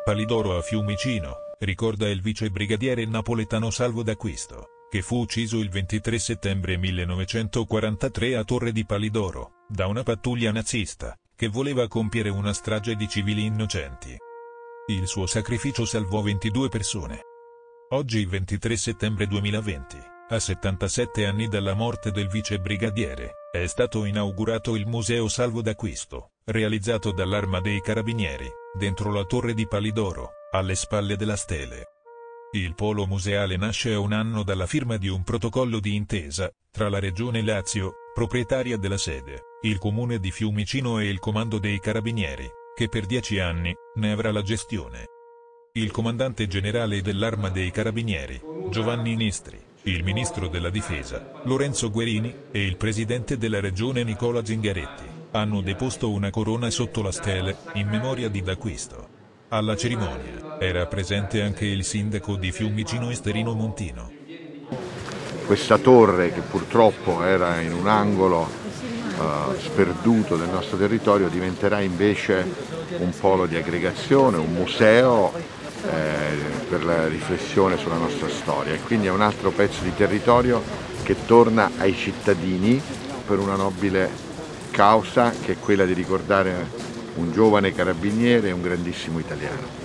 Palidoro a Fiumicino, ricorda il vice brigadiere napoletano Salvo D'Acquisto, che fu ucciso il 23 settembre 1943 a Torre di Palidoro, da una pattuglia nazista, che voleva compiere una strage di civili innocenti. Il suo sacrificio salvò 22 persone. Oggi 23 settembre 2020, a 77 anni dalla morte del vice brigadiere, è stato inaugurato il Museo Salvo D'Acquisto, realizzato dall'Arma dei Carabinieri, dentro la Torre di Palidoro, alle spalle della Stele. Il polo museale nasce a un anno dalla firma di un protocollo di intesa, tra la Regione Lazio, proprietaria della sede, il Comune di Fiumicino e il Comando dei Carabinieri, che per 10 anni ne avrà la gestione. Il comandante generale dell'Arma dei Carabinieri, Giovanni Nistri, il ministro della Difesa, Lorenzo Guerini, e il presidente della regione Nicola Zingaretti, hanno deposto una corona sotto la stele, in memoria di D'Acquisto. Alla cerimonia era presente anche il sindaco di Fiumicino Esterino Montino. Questa torre, che purtroppo era in un angolo sperduto del nostro territorio, diventerà invece un polo di aggregazione, un museo per la riflessione sulla nostra storia, e quindi è un altro pezzo di territorio che torna ai cittadini per una nobile causa, che è quella di ricordare un giovane carabiniere e un grandissimo italiano.